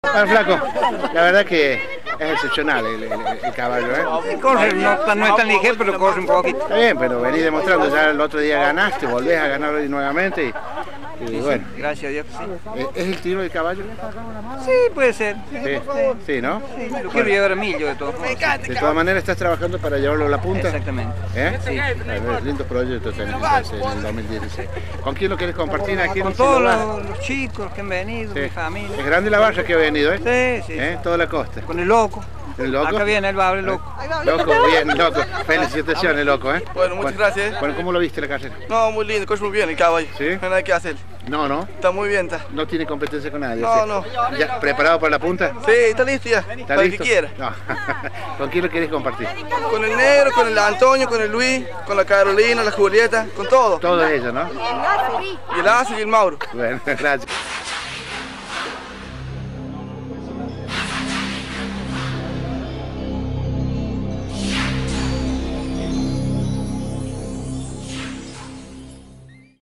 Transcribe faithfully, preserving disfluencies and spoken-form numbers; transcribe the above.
Bueno, flaco, la verdad que es excepcional el, el, el caballo, ¿eh? Corre, no, no es tan ligero, pero corre un poquito. Está bien, pero venís demostrando, ya el otro día ganaste, volvés a ganar hoy nuevamente y, y Sí, bueno. sí, gracias a Dios que sí. ¿Es el tiro del caballo? Sí, puede ser. Sí, sí, ¿no? Sí, lo quiero llevar a mí yo de todos modos. De todas maneras estás trabajando para llevarlo a la punta. Exactamente. ¿Eh? Sí. Bueno, lindos proyectos tenés entonces en el dos mil dieciséis. ¿Con quién lo querés compartir aquí en Con el todos lugar? los, los chicos que han venido, Sí. mi familia. Es grande la barra que ha venido, ¿eh? Sí, sí. ¿Eh? Toda la costa. Con el loco. ¿El loco? Acá viene el Bable loco. Loco, bien, loco. Felicitaciones, loco, ¿eh? Bueno, muchas gracias. Bueno, ¿cómo lo viste la carrera? No, muy lindo, corre muy bien el caballo. ¿Sí? No hay nada que hacer. No, no. Está muy bien, está. No tiene competencia con nadie. No, o sea, no. ¿Ya preparado para la punta? Sí, está listo ya. ¿Está para listo? el que quiera. No. ¿Con quién lo querés compartir? Con el negro, con el Antonio, con el Luis, con la Carolina, la Julieta, con todo. Todos ellos, ¿no? Y el Azo y el Mauro. Bueno, gracias.